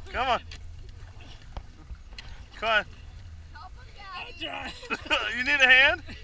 Come on. Come on. Help him, Daddy. You need a hand?